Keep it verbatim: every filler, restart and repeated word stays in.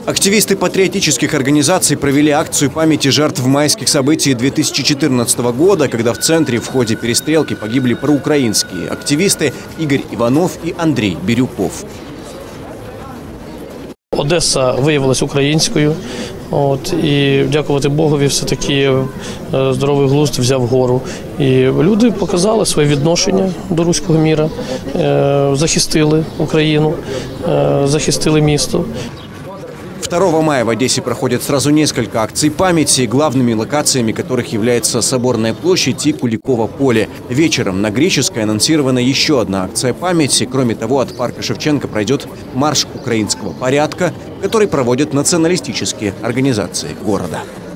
Активисты патриотических организаций провели акцию памяти жертв майских событий две тысячи четырнадцатого года, когда в центре в ходе перестрелки погибли проукраинские активисты Игорь Иванов и Андрей Бирюков. Одеса виявилась українською, от, і дякувати Богові все-таки здоровий глузд взяв гору. І люди показали своє відношення до руського міра, захистили Україну, захистили місто. второго мая в Одессе проходят сразу несколько акций памяти, главными локациями которых является Соборная площадь и Куликово поле. Вечером на Греческой анонсирована еще одна акция памяти. Кроме того, от парка Шевченко пройдет марш украинского порядка, который проводят националистические организации города.